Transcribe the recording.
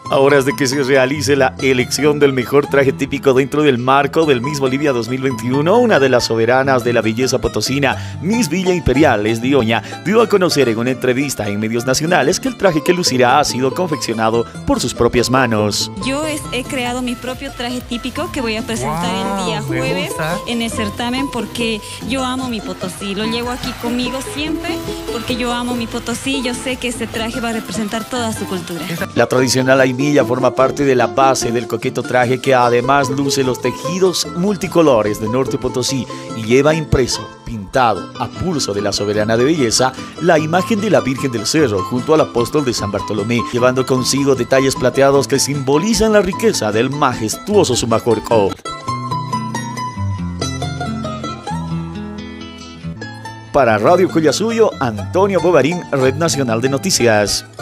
A horas de que se realice la elección del mejor traje típico dentro del marco del Miss Bolivia 2021, una de las soberanas de la belleza potosina, Miss Villa Imperial, Leslie Oña, dio a conocer en una entrevista en medios nacionales que el traje que lucirá ha sido confeccionado por sus propias manos. Yo he creado mi propio traje típico que voy a presentar el día jueves en el certamen porque yo amo mi Potosí. Lo llevo aquí conmigo siempre porque yo amo mi Potosí. Yo sé que este traje va a representar toda su cultura. La tradicional aimilla forma parte de la base del coqueto traje que además luce los tejidos multicolores de Norte Potosí y lleva impreso, pintado a pulso de la soberana de belleza, la imagen de la Virgen del Cerro junto al apóstol de San Bartolomé, llevando consigo detalles plateados que simbolizan la riqueza del majestuoso Sumajorco. Para Radio Collasuyo, Antonio Bovarín, Red Nacional de Noticias.